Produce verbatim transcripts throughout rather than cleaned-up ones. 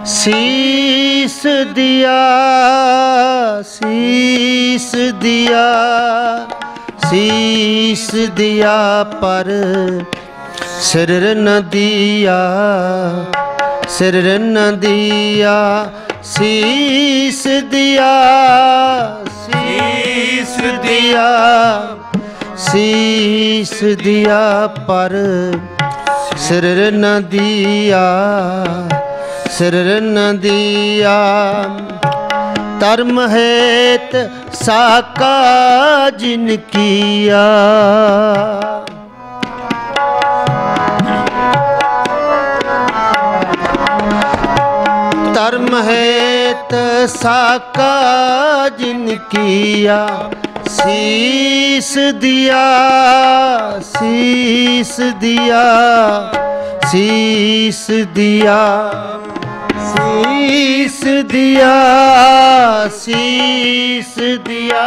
शीस दिया शीस दिया शीस दिया पर सिर न दिया सिर न दिया शीस दिया शीस दिया शीस दिया पर सिर न दिया सिर न दिया। धर्म हेत साका जिन किया धर्म हेत साका जिन किया। शीस दिया शीस दिया शीस दिया शीस दिया शीस दिया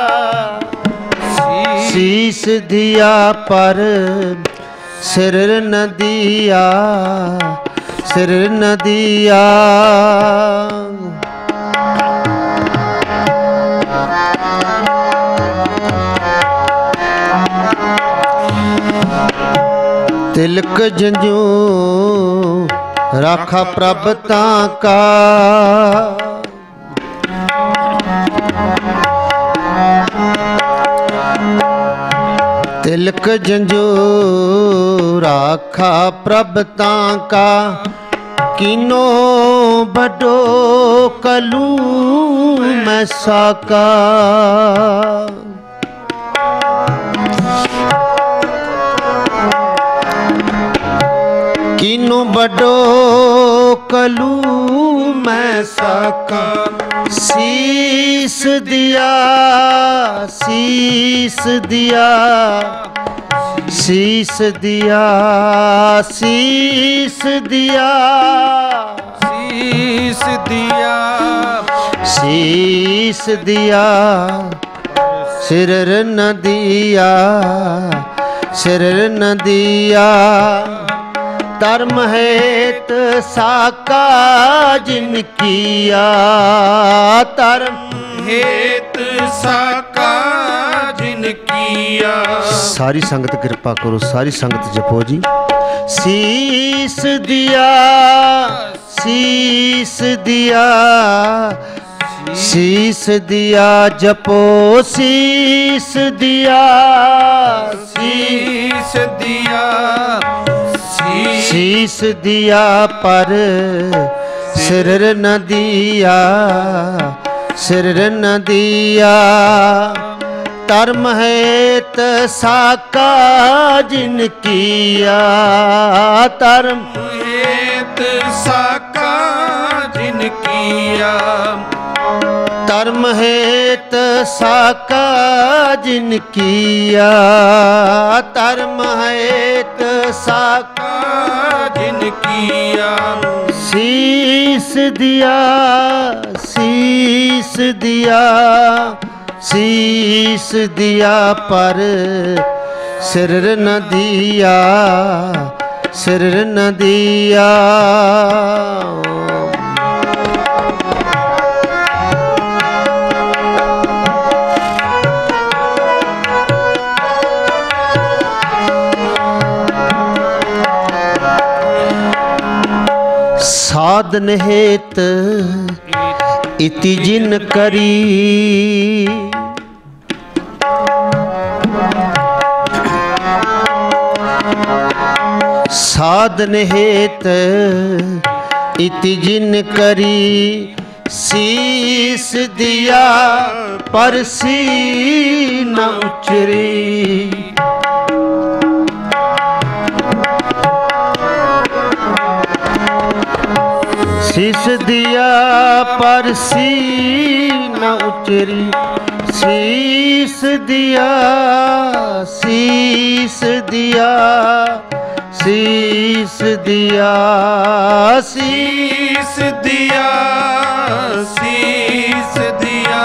शीस दिया पर सिर न दिया सिर न दिया। तिलक जंजू राखा प्रभ ताका तिलक जंजू राखा प्रभ ताका। किनो बड़ो कलू मैं साका किनो बड़ो कलू मैं साका। शीस दिया शीस दिया शीस दिया शीस दिया शीस दिया शीस दिया सिर न दिया सिर न दिया। धर्म हेत साका जिन किया धर्म हेत साका जिन किया। सारी संगत कृपा करो सारी संगत जपो जी। शीस दिया शीस दिया शीस दिया जपो शीस दिया शीस दिया शीस दिया पर सिर न दिया सिर न दिया। धर्म हेत साका जिन किया धर्म हेत साका जिन किया। धर्म हेत साका जिन किया धर्म हेत साका जिन किया। शीस दिया शीस दिया शीस दिया पर सिर न दिया सिर न दिया। साधन हेत इति जिन करी साधन हेत इति जिन करी। शीस दिया पर सी न उचरी शीस दिया पर सी न उचरी। शीस दिया शीस दिया शीस दिया शीस दिया शीस दिया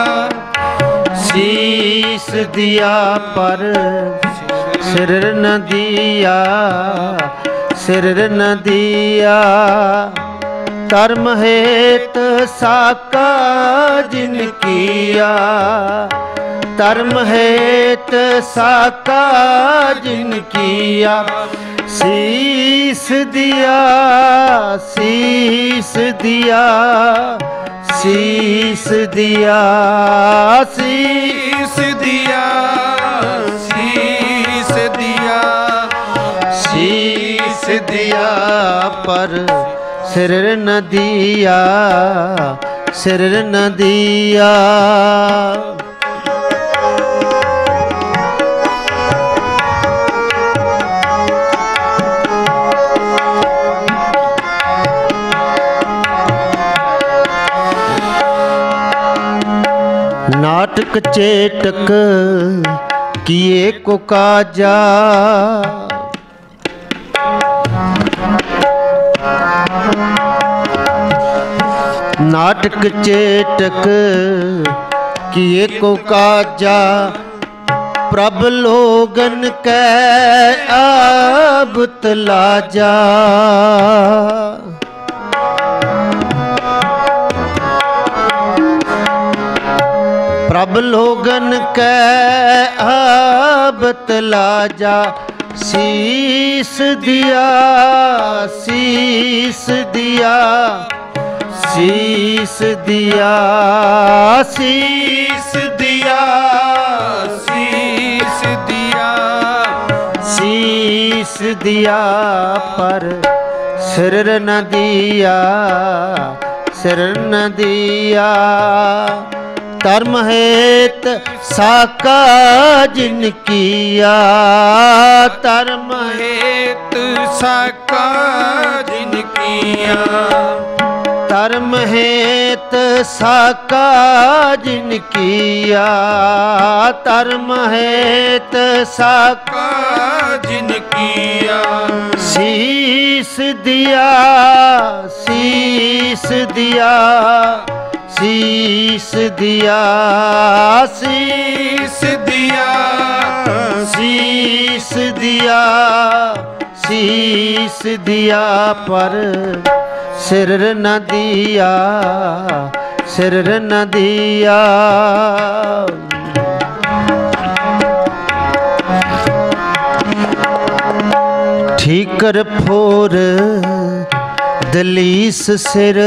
शीस दिया पर सिर न दिया सिर न दिया। धर्म हेत साका जिन किया, धर्म हेत साका जिन किया, शीस दिया शीस दिया शीस दिया शीस दिया शीस दिया शीस दिया पर सिर न दिया सिर न दिया। नाटक चेटक किए को काजा, नाटक चेटक किए को काजा, प्रभ लोगन कै अब तलाजा। प्रभ लोगन कै अब तलाजा, शीस दिया शीस दिया शीस दिया शीस दिया शीस दिया शीस दिया पर सिर न दिया सिर न दिया। धर्म हेत साका जिन किया, धर्म हेत साका जिन किया, धर्म हेत साका जिन किया, धर्म हेत साका जिन किया, शीस दिया शीस दिया शीस दिया शीस दिया शीस दिया शीस दिया पर सिर न दिया सिर न दिया। ठीकर फोर दलीस सिर,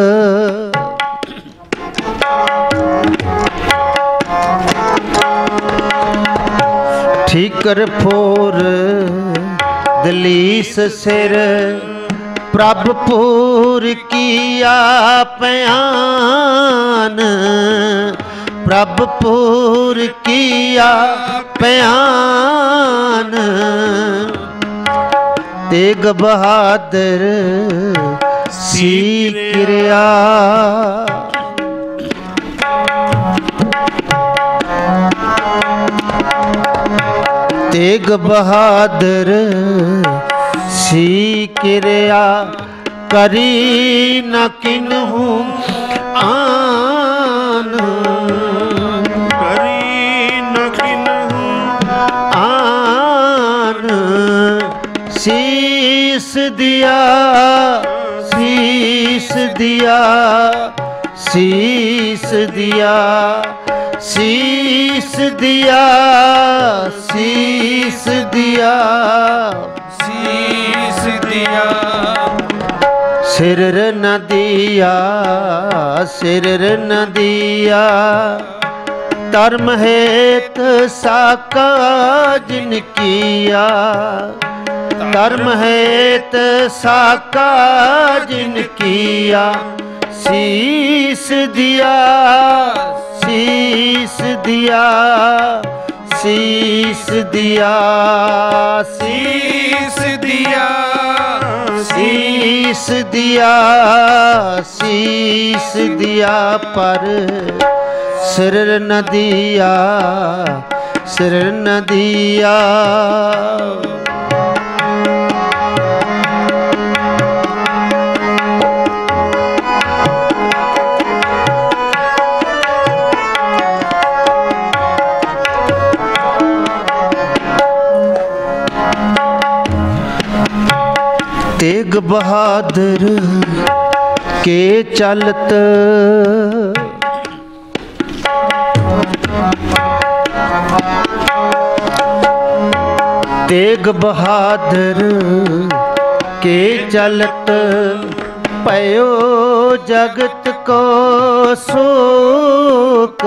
ठीकर फोर दलीस सिर, प्रभ पूर किया प्यान, प्रभ पूर किया प्यान। तेग बहादुर सीकरिया, तेग बहादुर सीकरिया, करी न किन्हू आन, करी न किन्हू आन। शीस दिया शीस दिया शीस दिया शीस दिया शीस दिया शीस दिया, सिर न दिया सिर न दिया। धर्म हेत साका जिन किया, धर्म हेत साका जिन किया, शीस दिया शीस दिया शीस दिया शीस दिया शीस दिया शीस दिया पर सिर न दिया सिर न दिया। तेग बहादुर के चलत तेग बहादुर के चलत पयो जगत को शोक।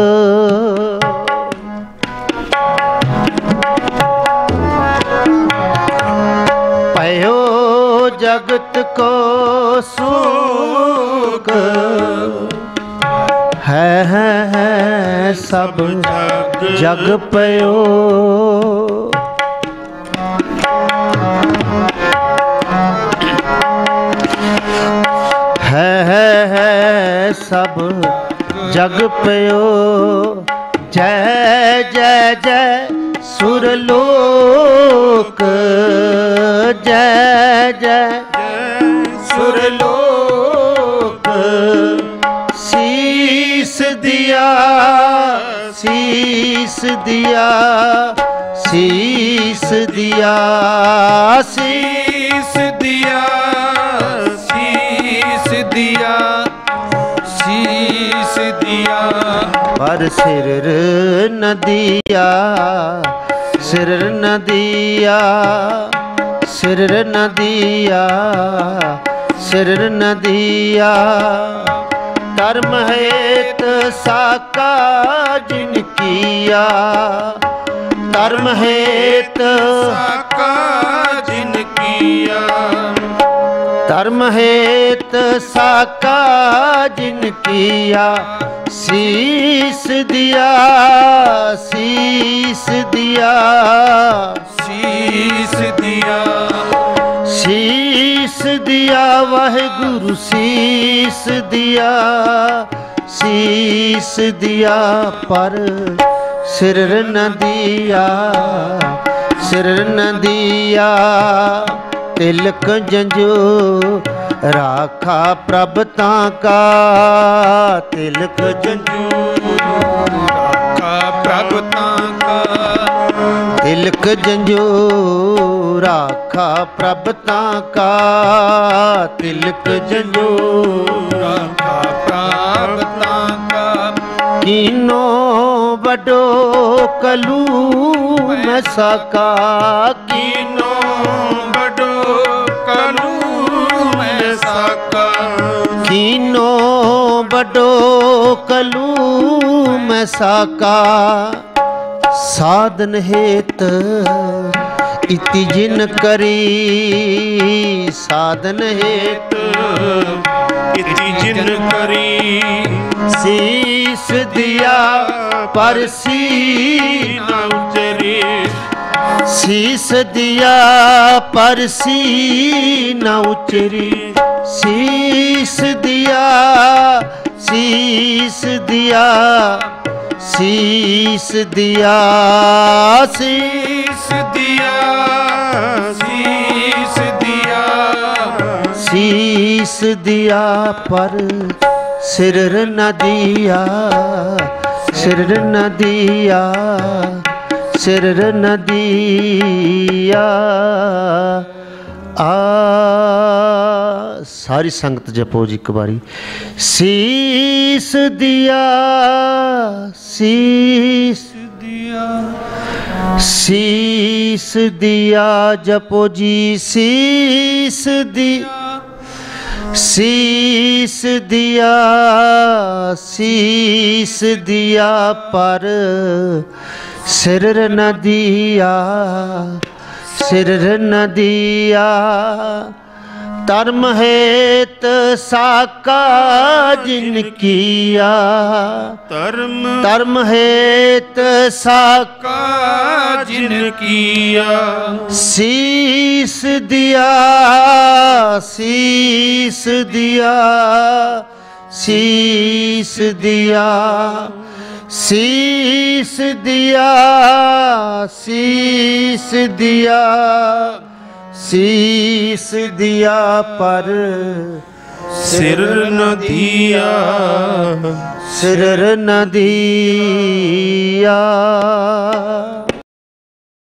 पयो जगत को शोक है है है सब जग पयो। है है है सब जग पयो। जय जय जय सुरलोक जय जय सुरलोक। शीस दिया शीस दिया शीस दिया शीस दिया शीस दिया शीस दिया। पर सिर न दिया सिर न दिया सिर न दिया सिर न दिया। धर्म हेत साका जिन किया धर्म हेत साका जिन किया धर्म हेत साका जिन किया। शीस दिया शीस दिया शीस दिया शीस दिया वाहिगुरु शीस दिया शीस दिया। पर सिर न दिया सिर न दिया। तिलक जंजो राखा प्रभ ताका तिलक जंजो राखा प्रभ ताका तिलक जंजो राखा प्रभ ताका तिलक जंजो राखा प्रभ ताका। कीनो बड़ो कलू मैं साका कीनो बड़ो कलू मैं साका कीनो बड़ो कलू मैं साका। साधन हेत इति जिन करी साधन हेत इति जिन करी। शीस दिया पर न उचरी शीस दिया पर न उचरी। शीस दिया शीस दिया शीस दिया शीस दिया शीस दिया शीस दिया। पर सिर न दिया सिर न दिया सिर न दिया। आ सारी संगत जपो जी एक बारी। शीस दिया शीस दिया शीस दिया जपो जी शीस दिया शीस दिया शीस दिया। पर सिर न दिया सिर न दिया। धर्म हेत साका जिन किया धर्म धर्म हेत साका का जिन किया। शीस दिया शीस दिया शीस दिया शीस दिया शीस दिया शीस दिया। पर सिर न दिया सिर न दिया।